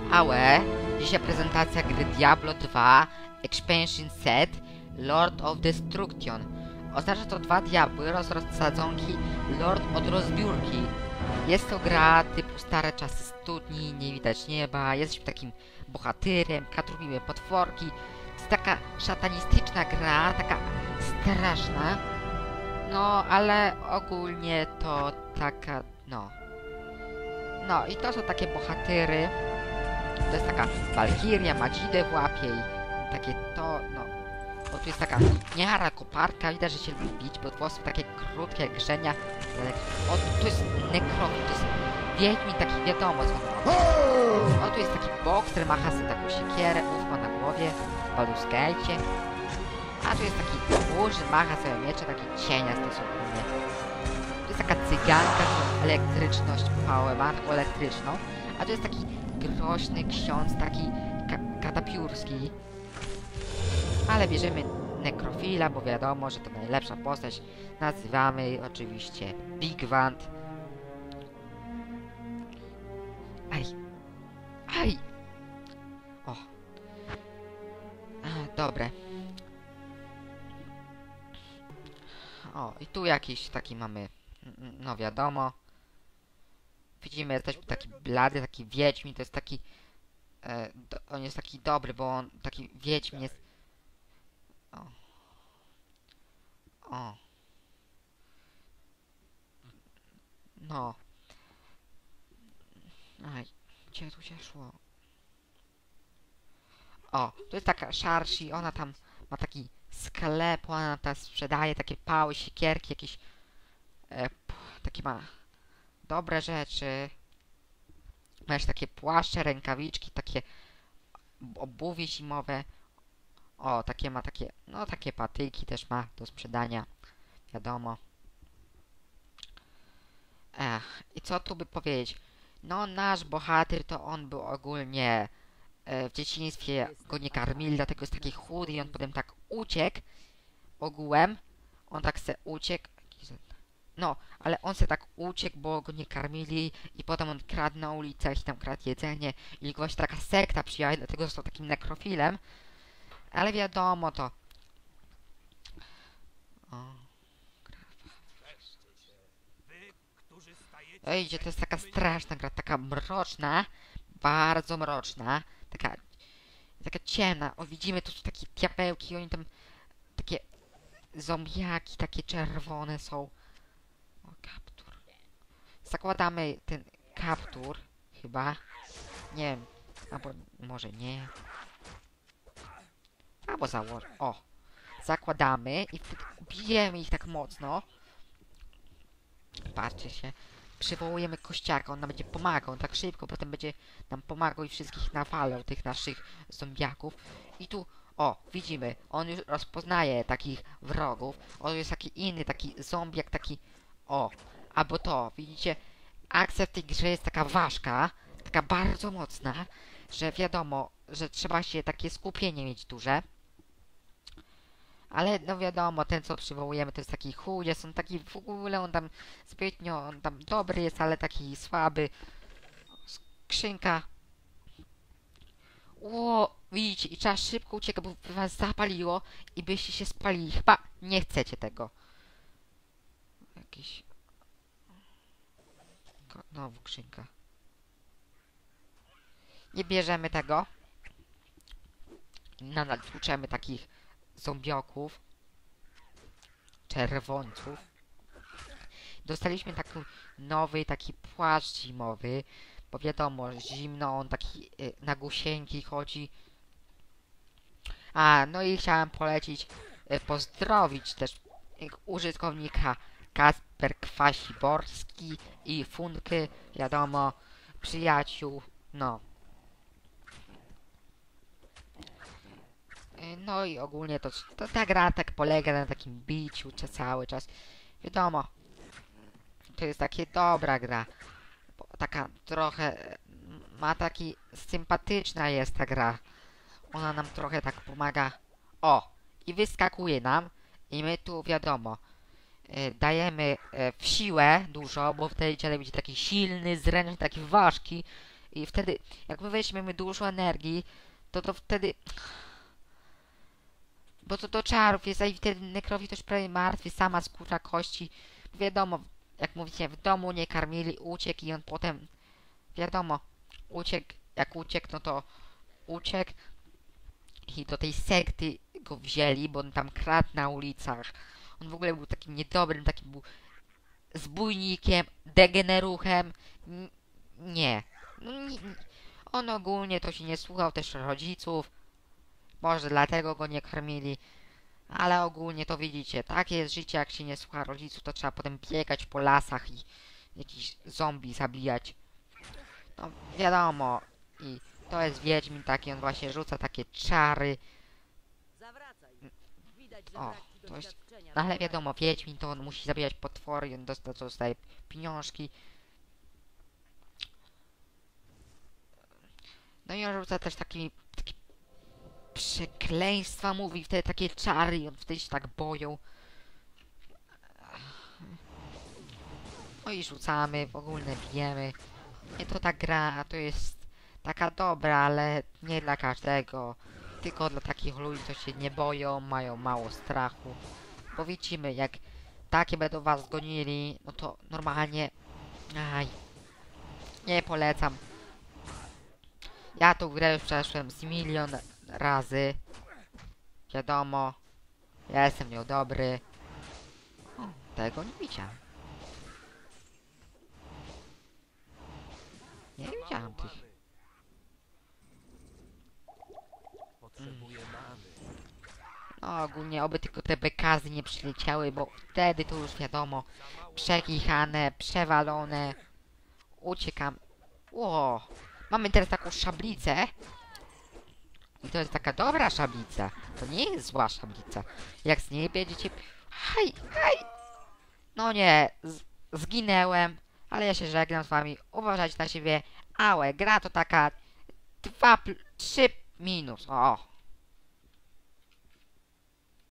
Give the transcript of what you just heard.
Ałe, dzisiaj prezentacja gry Diablo 2 Expansion Set Lord of Destruction. Oznacza to 2 diabły oraz rozsadzonki Lord od rozbiórki. Jest to gra typu stare czasy studni, nie widać nieba, jesteśmy takim bohatyrem, katrubimy potworki. To jest taka szatanistyczna gra, taka straszna. No, ale ogólnie to taka, No i to są takie bohatyry. To jest taka walkiria, ma dzidę w łapie i takie to, O, tu jest taka miara koparka, widać, że się lubi bić, bo włosy takie krótkie jak grzenia. O, tu jest nekrofil, to jest wiedźmin taki, wiadomo co on. O, tu jest taki bokser, macha sobie taką siekierę, ufma na głowie, w Baldur's Gate'cie. A tu jest taki murzyn, macha sobie miecze, taki cienia stosownie. Tu jest taka cyganka, z elektryczność, power, taką elektryczną. A tu jest taki groźny ksiądz, taki katapiórski. Ale bierzemy nekrofila, bo wiadomo, że to najlepsza postać. Nazywamy oczywiście Big Vant. Aj! O! Dobre. O, i tu jakiś taki mamy, no wiadomo. Widzimy, jesteśmy taki blady, taki wiedźmin, to jest taki... on jest taki dobry, bo on taki wiedźmin jest... O. No. Aj, gdzie tu się szło? O, to jest taka Sharshi, ona tam ma taki sklep, ona tam sprzedaje takie pały, siekierki, jakieś... takie ma dobre rzeczy. Masz takie płaszcze, rękawiczki, takie obuwie zimowe. O, takie ma takie, no takie patyki też ma do sprzedania. Wiadomo. I co tu by powiedzieć? No, nasz bohater to on był ogólnie w dzieciństwie go nie karmili, dlatego jest taki chudy i on potem tak uciekł ogółem. On tak se uciekł. No, ale on se tak uciekł, bo go nie karmili i potem on kradł na ulicach i tam kradł jedzenie i właśnie taka sekta przyjęła, dlatego został takim nekrofilem. Ale wiadomo to. O. Ejdzie, to jest taka straszna gra, taka mroczna, bardzo mroczna, taka ciemna. O, widzimy, tu są takie diabełki, oni tam, takie zombiaki, takie czerwone są. O, kaptur. Zakładamy ten kaptur, chyba. Nie wiem, albo może nie. Albo założę. O, zakładamy i bijemy ich tak mocno. Patrzcie się. Przywołujemy kościaka, on nam będzie pomagał, on tak szybko, potem będzie nam pomagał i wszystkich nawalał, tych naszych zombiaków. I tu, o, widzimy, on już rozpoznaje takich wrogów. On jest taki inny, taki zombiak, taki, o, albo to, widzicie, akcja w tej grze jest taka ważka, taka bardzo mocna, że wiadomo, że trzeba się takie skupienie mieć duże. Ale no wiadomo, ten co przywołujemy to jest taki chudziec, on taki w ogóle, on tam zbytnio, on tam dobry jest, ale taki słaby. Skrzynka. Ło, widzicie, i trzeba szybko uciekać, bo by was zapaliło i byście się spalili. Chyba nie chcecie tego. Jakiś... Znowu skrzynka. Nie bierzemy tego. Nadal tłuczemy takich zombioków, czerwońców. Dostaliśmy taki nowy, taki płaszcz zimowy, bo wiadomo, zimno, on taki na gusieńki chodzi. A, no i chciałem polecić, pozdrowić też użytkownika Kasper Kwasiborski i Funky, wiadomo, przyjaciół, no. No i ogólnie to ta gra tak polega na takim biciu cały czas. Wiadomo, to jest taka dobra gra. Taka trochę, ma taki, sympatyczna jest ta gra. Ona nam trochę tak pomaga. O, i wyskakuje nam. I my tu wiadomo, dajemy w siłę dużo, bo wtedy dziadek będzie taki silny, zręczny, taki ważki. I wtedy, jak my weźmiemy dużo energii, to wtedy... Bo to do czarów jest, a i wtedy nekrowi też prawie martwy, sama skóra kości. Wiadomo, jak mówicie, w domu nie karmili, uciekł i on potem... Wiadomo, uciekł, jak uciekł, no to uciekł. I do tej sekty go wzięli, bo on tam kradł na ulicach. On w ogóle był takim niedobrym, takim był zbójnikiem, degeneruchem. Nie. No, on ogólnie to się nie słuchał też rodziców. Może dlatego go nie karmili. Ale ogólnie to widzicie, takie jest życie, jak się nie słucha rodziców, to trzeba potem biegać po lasach i jakiś zombie zabijać. No wiadomo. I to jest Wiedźmin taki, on właśnie rzuca takie czary. O, to jest... No ale wiadomo, Wiedźmin to on musi zabijać potwory i on dostaje pieniążki. No i on rzuca też takie przekleństwa, mówi wtedy takie czary i on wtedy się tak boją. No i rzucamy, w ogóle bijemy. Nie, to ta gra to jest taka dobra, ale nie dla każdego. Tylko dla takich ludzi, co się nie boją, mają mało strachu. Bo widzimy, jak takie będą was gonili, no to normalnie... Aj, nie polecam. Ja tą grę już przeszłem z milion razy. Wiadomo, ja jestem w nią dobry. O, tego nie widziałem. Nie widziałem tych. No ogólnie oby tylko te bekazy nie przyleciały, bo wtedy to już wiadomo. Przekichane, przewalone. Uciekam. Ło. Mamy teraz taką szablicę. I to jest taka dobra szablica. To nie jest zła szablica. Jak z niej będziecie... Hej, hej! No nie, zginęłem. Ale ja się żegnam z wami. Uważajcie na siebie. Ałe, gra to taka 2, 3 minus. O.